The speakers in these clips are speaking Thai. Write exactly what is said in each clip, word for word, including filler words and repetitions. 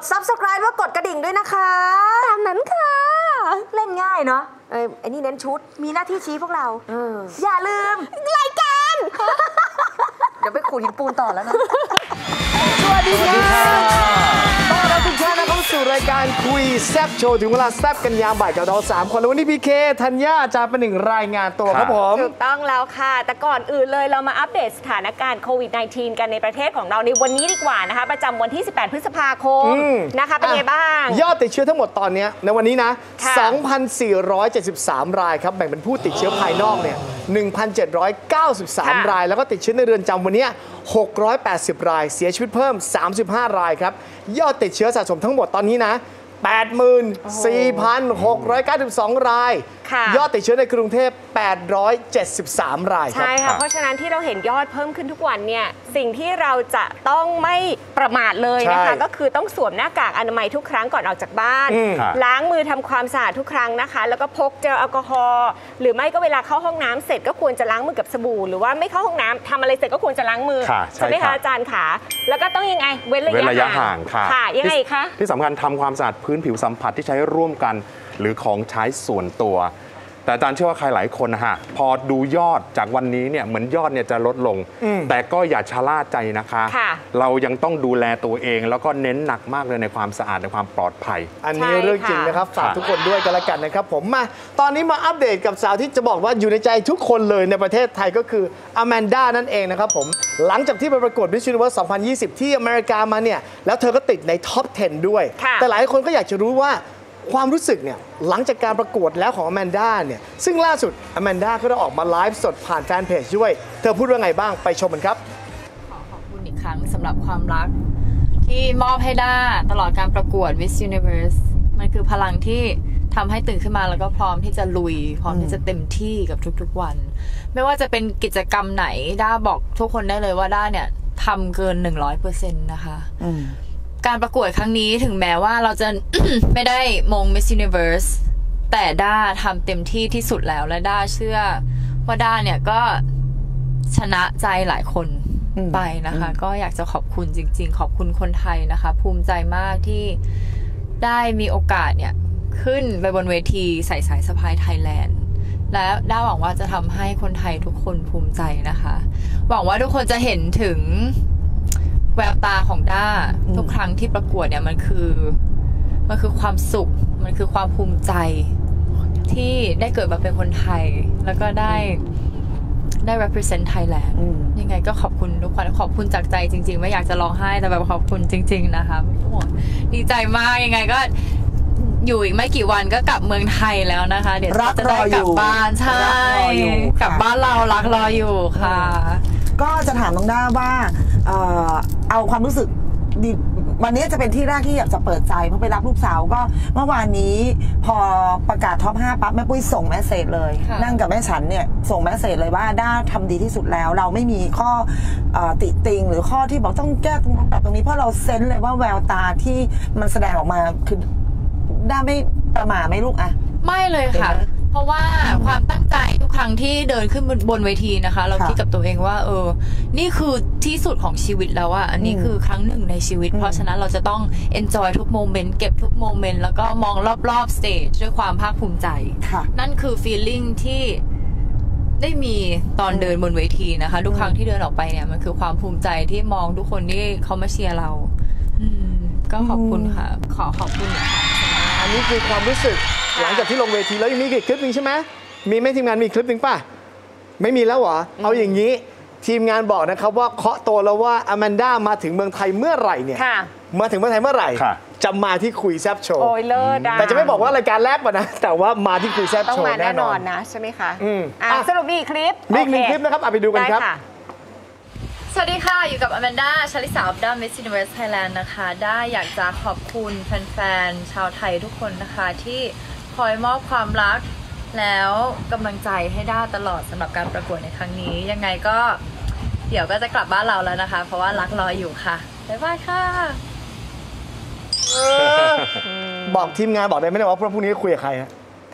ซับสไครบ์ ว่ากดกระดิ่งด้วยนะคะตามนั้นค่ะเล่นง่ายเนาะเอ้ยไอ้นี่เน้นชุดมีหน้าที่ชี้พวกเราเอออย่าลืมรายการเดี๋ยวไปขูดหินปูนต่อแล้วนะสวัสดีค่ะต้อนรับทุกท่านเข้าสู่รายการคุยแซ่บโชว์ถึงเวลาแซ่บกันยามบ่ายกับเราสามคนแล้ววันนี้พี่เคธัญญาอาจารย์เป็นหนึ่งรายงานตัวครับผมถูกต้องแล้วค่ะแต่ก่อนอื่นเลยเรามาอัปเดตสถานการณ์โควิด สิบเก้า กันในประเทศของเราในวันนี้ดีกว่านะคะประจำวันที่สิบแปดพฤษภาคมนะคะเป็นไงบ้างยอดติดเชื้อทั้งหมดตอนนี้ในวันนี้นะ สองพันสี่ร้อยเจ็ดสิบสาม รายครับแบ่งเป็นผู้ติดเชื้อภายนอกเนี่ย หนึ่งพันเจ็ดร้อยเก้าสิบสาม รายแล้วก็ติดเชื้อในเรือนจำวันนี้หกร้อยแปดสิบ รายเสียชีวิตเพิ่มสามสิบห้ารายครับยอดติดเชื้อสะสมทั้งหมดตอนนี้นะ แปดหมื่นสี่พันหกร้อยเก้าสิบสอง รายยอดติดเชื้อในกรุงเทพแปดร้อยเจ็ดสิบสาม รายครับใช่ค่ะเพราะฉะนั้นที่เราเห็นยอดเพิ่มขึ้นทุกวันเนี่ยสิ่งที่เราจะต้องไม่ประมาทเลยนะคะก็คือต้องสวมหน้ากากอนามัยทุกครั้งก่อนออกจากบ้านล้างมือทำความสะอาดทุกครั้งนะคะแล้วก็พกเจลแอลกอฮอล์หรือไม่ก็เวลาเข้าห้องน้ำเสร็จก็ควรจะล้างมือกับสบู่หรือว่าไม่เข้าห้องน้ำทำอะไรเสร็จก็ควรจะล้างมือใช่ไหมคะอาจารย์ขาแล้วก็ต้องยังไงเว้นระยะห่างค่ะยังไงคะที่สำคัญทำความสะอาดพื้นผิวสัมผัสที่ใช้ร่วมกันหรือของใช้ส่วนตัวแต่อาจารย์เชื่อว่าใครหลายคนนะฮะพอดูยอดจากวันนี้เนี่ยเหมือนยอดเนี่ยจะลดลงแต่ก็อย่าชะล่าใจนะคะเรายังต้องดูแลตัวเองแล้วก็เน้นหนักมากเลยในความสะอาดในความปลอดภัยอันนี้เรื่องจริงนะครับฝากทุกคนด้วยกันละกันนะครับผมมาตอนนี้มาอัปเดตกับสาวที่จะบอกว่าอยู่ในใจทุกคนเลยในประเทศไทยก็คืออแมนด้านั่นเองนะครับผมหลังจากที่ไปประกวด Miss Universe สองพันยี่สิบ ที่อเมริกามาเนี่ยแล้วเธอก็ติดในท็อปสิบด้วยแต่หลายคนก็อยากจะรู้ว่าความรู้สึกเนี่ยหลังจากการประกวดแล้วของอแมนด้าเนี่ยซึ่งล่าสุดอแมนด้าก็ได้ออกมาไลฟ์สดผ่านแฟนเพจด้วยเธอพูดว่าไงบ้างไปชมกันครับขอขอบคุณอีกครั้งสำหรับความรักที่มอบให้ด้าตลอดการประกวด Miss Universe มันคือพลังที่ทำให้ตื่นขึ้นมาแล้วก็พร้อมที่จะลุยพร้อมที่จะเต็มที่กับทุกๆวันไม่ว่าจะเป็นกิจกรรมไหนด้าบอกทุกคนได้เลยว่าด้าเนี่ยทำเกิน หนึ่งร้อยเปอร์เซ็นต์ นะคะการประกวดครั้งนี้ถึงแม้ว่าเราจะ ไม่ได้มง Miss Universe แต่ด้าทำเต็มที่ที่สุดแล้วและด้าเชื่อว่าด้าเนี่ยก็ชนะใจหลายคนไปนะคะก็อยากจะขอบคุณจริงๆขอบคุณคนไทยนะคะภูมิใจมากที่ได้มีโอกาสเนี่ยขึ้นไปบนเวทีใส่สายสะพายไทยแลนด์และด้าหวังว่าจะทำให้คนไทยทุกคนภูมิใจนะคะหวังว่าทุกคนจะเห็นถึงแววตาของด้าทุกครั้งที่ประกวดเนี่ยมันคือมันคือความสุขมันคือความภูมิใจที่ได้เกิดมาเป็นคนไทยแล้วก็ได้ได้ represent Thailand ยังไงก็ขอบคุณทุกคนขอบคุณจากใจจริงๆไม่อยากจะร้องไห้แต่แบบขอบคุณจริงๆนะคะดีใจมากยังไงก็อยู่อีกไม่กี่วันก็กลับเมืองไทยแล้วนะคะเดี๋ยวจะได้กลับบ้านใช่กลับบ้านเรารักรออยู่ค่ะก็จะถามน้องด้าว่าเอ่อเอาความรู้สึกดีวันนี้จะเป็นที่แรกที่อยากจะเปิดใจเพราะไปรับลูกสาวก็เมื่อวานนี้พอประกาศท็อปห้าปั๊บแม่ปุ้ยส่งแมสเสจเลยนั่งกับแม่ฉันเนี่ยส่งแมสเสจเลยว่าด้าทำดีที่สุดแล้วเราไม่มีข้อติติงหรือข้อที่บอกต้องแก้ตรงนั้นตรงนี้เพราะเราเซนส์เลยว่าแววตาที่มันแสดงออกมาคือด้าไม่ประมาทไม่ลูกอะไม่เลยค่ะเพราะว่าความตั้งใจทุกครั้งที่เดินขึ้นบนเวทีนะคะเราคิดกับตัวเองว่าเออนี่คือที่สุดของชีวิตแล้วอะอันนี้คือครั้งหนึ่งในชีวิตเพราะฉะนั้นเราจะต้อง enjoy ทุกโมเมนต์เก็บทุกโมเมนต์แล้วก็มองรอบๆสเตจด้วยความภาคภูมิใจนั่นคือ feeling ที่ได้มีตอนเดินบนเวทีนะคะทุกครั้งที่เดินออกไปเนี่ยมันคือความภูมิใจที่มองทุกคนที่เขามาเชียร์เราก็ขอบคุณค่ะขอขอบคุณค่ะอันนี้คือความรู้สึกหลังจากที่ลงเวทีแล้วยังมีอีกคลิปนึงใช่ไหมมีไหมทีมงานมีคลิปนึงป่ะไม่มีแล้วเหรอเอาอย่างนี้ทีมงานบอกนะครับว่าเคาะโตแล้วว่าอแมนด้ามาถึงเมืองไทยเมื่อไหร่เนี่ยมาถึงเมืองไทยเมื่อไหร่จะมาที่คุยแซบโชว์โอ้ยเลิศแต่จะไม่บอกว่ารายการแรกป่ะนะแต่ว่ามาที่คุยแซบโชว์แน่นอนนะใช่ไหมคะอ่ะสรุปมีคลิปมีหนึ่งคลิปนะครับเอาไปดูกันครับสวัสดีค่ะอยู่กับอแมนด้าชลิสาอับด้า Miss Universe Thailand นะคะได้อยากจะขอบคุณแฟนๆชาวไทยทุกคนนะคะที่คอยมอบความรักแล้วกำลังใจให้ด้าตลอดสำหรับการประกวดในครั้งนี้ยังไงก็เดี๋ยวก็จะกลับบ้านเราแล้วนะคะเพราะว่ารักรออยู่ค่ะบ๊ายบายค่ะบอกทีมงานบอกได้ไหมว่าพรุ่งนี้คุยกับใครฮะ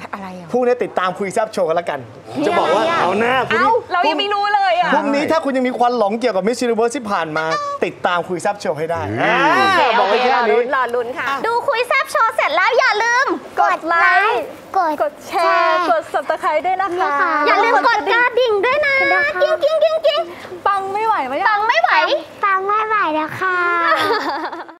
อะไรอ่ะพรุ่งนี้ติดตามคุยแซบโชว์กันละกัน จะบอกว่ามีอะไรอ่ะเอาหน้าพรุ่งเอ้านี้เรายังไม่รู้เลยอ่ะพรุ่งนี้ถ้าคุณยังมีควันหลงเกี่ยวกับมิสซิ n น v เวิร์สที่ผ่านมา ติดตามคุยแซบโชว์ให้ได้อ่าโอเคบอกไว้โอเคแค่รอนี้ลุ้นรอลุ้นค่ะดูคุยแซบโชว์เสร็จแล้วอย่าลืม กดไลค์กดกดแชร์ กด subscribe ด้วยนะคะอย่าลืมกดกระดิ่งด้วยนะ กิ้งกิ้งกิ้งกิ้งปังไม่ไหวไหมฟังไม่ไหว ฟังไม่ไหวแล้วค่ะ